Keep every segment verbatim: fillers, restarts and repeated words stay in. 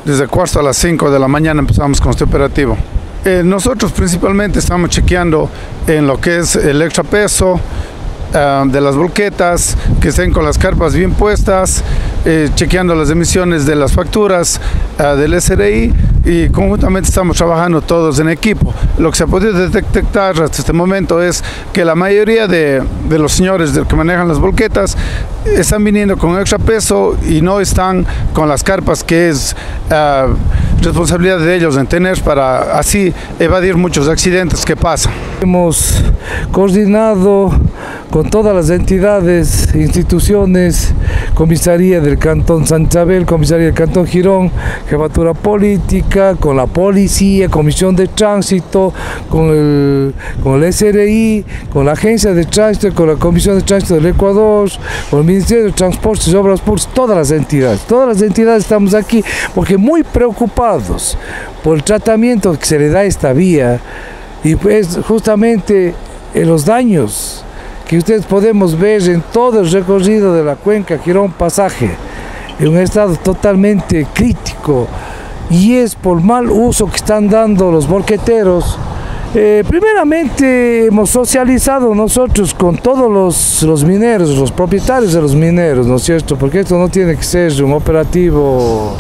desde cuarto a las cinco de la mañana empezamos con este operativo. Eh, nosotros principalmente estamos chequeando en lo que es el extrapeso, Uh, de las volquetas, que estén con las carpas bien puestas, eh, chequeando las emisiones de las facturas uh, del S R I, y conjuntamente estamos trabajando todos en equipo. Lo que se ha podido detectar hasta este momento es que la mayoría de, de los señores que manejan las volquetas están viniendo con extra peso y no están con las carpas que es uh, responsabilidad de ellos en tener, para así evadir muchos accidentes que pasan. Hemos coordinado con todas las entidades, instituciones, comisaría del Cantón San Isabel, comisaría del Cantón Girón, jefatura política, con la policía, comisión de tránsito, con el, con el S R I, con la agencia de tránsito, con la comisión de tránsito del Ecuador, con el Ministerio de Transportes y Obras Públicas, todas las entidades, todas las entidades estamos aquí porque muy preocupados por el tratamiento que se le da a esta vía y pues justamente en los daños que ustedes podemos ver en todo el recorrido de la cuenca Girón Pasaje, en un estado totalmente crítico, y es por mal uso que están dando los volqueteros. Eh, primeramente hemos socializado nosotros con todos los, los mineros, los propietarios de los mineros, ¿no es cierto? Porque esto no tiene que ser un operativo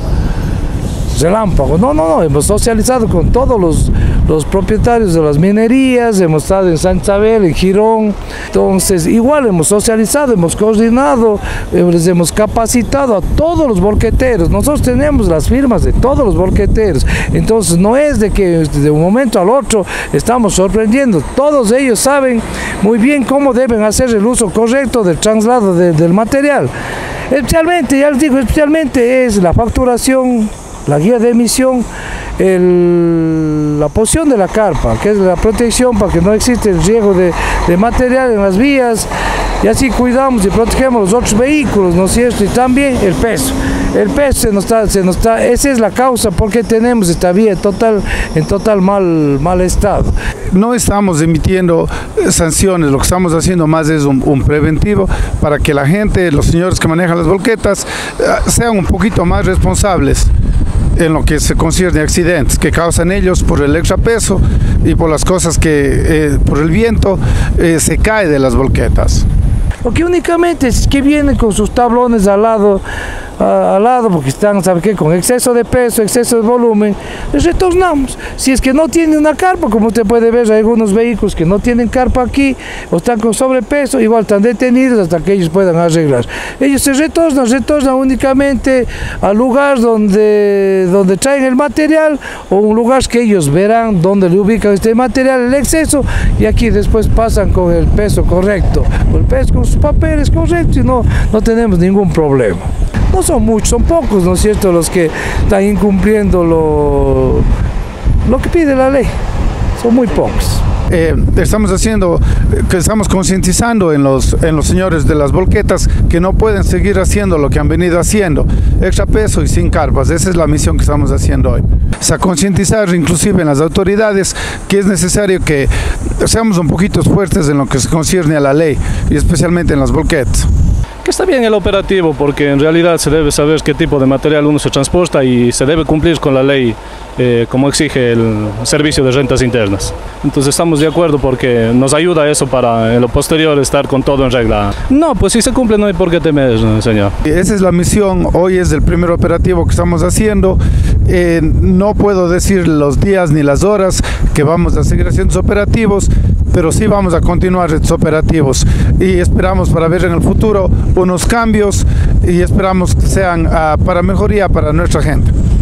relámpago, no, no, no, hemos socializado con todos los, los propietarios de las minerías, hemos estado en San Isabel, en Girón, entonces igual hemos socializado, hemos coordinado, les hemos capacitado a todos los volqueteros. Nosotros tenemos las firmas de todos los volqueteros, entonces no es de que de un momento al otro estamos sorprendiendo, todos ellos saben muy bien cómo deben hacer el uso correcto del traslado de, del material. Especialmente, ya les digo, especialmente es la facturación, la guía de emisión, el, la posición de la carpa, que es la protección para que no existe el riesgo de, de material en las vías, y así cuidamos y protegemos los otros vehículos, ¿no es cierto? Y también el peso. El peso se nos está, se nos está, esa es la causa por qué tenemos esta vía en total, en total mal, mal estado. No estamos emitiendo sanciones, lo que estamos haciendo más es un, un preventivo para que la gente, los señores que manejan las volquetas, sean un poquito más responsables en lo que se concierne a accidentes que causan ellos por el extrapeso y por las cosas que, eh, por el viento, eh, se cae de las volquetas. Porque únicamente es que vienen con sus tablones al lado, a, al lado, porque están, ¿sabe qué?, con exceso de peso, exceso de volumen, les retornamos. Si es que no tiene una carpa, como usted puede ver, hay algunos vehículos que no tienen carpa aquí, o están con sobrepeso, igual están detenidos hasta que ellos puedan arreglar. Ellos se retornan, retornan únicamente al lugar donde, donde traen el material, o un lugar que ellos verán donde le ubican este material, el exceso, y aquí después pasan con el peso correcto, con el peso, con sus papeles correctos, y no, no tenemos ningún problema. No son muchos, son pocos, ¿no es cierto?, los que están incumpliendo lo, lo que pide la ley, son muy pocos. Eh, estamos haciendo, que estamos concientizando en los, en los señores de las volquetas que no pueden seguir haciendo lo que han venido haciendo, extra peso y sin carpas. Esa es la misión que estamos haciendo hoy. O sea, concientizar inclusive en las autoridades que es necesario que seamos un poquito fuertes en lo que se concierne a la ley y especialmente en las volquetas. Que está bien el operativo porque en realidad se debe saber qué tipo de material uno se transporta y se debe cumplir con la ley eh, como exige el Servicio de Rentas Internas. Entonces estamos de acuerdo porque nos ayuda eso para en lo posterior estar con todo en regla. No, pues si se cumple no hay por qué temer, señor. Esa es la misión, hoy es el primer operativo que estamos haciendo. Eh, no puedo decir los días ni las horas que vamos a seguir haciendo operativos, pero sí vamos a continuar estos operativos y esperamos para ver en el futuro unos cambios y esperamos que sean uh, para mejoría para nuestra gente.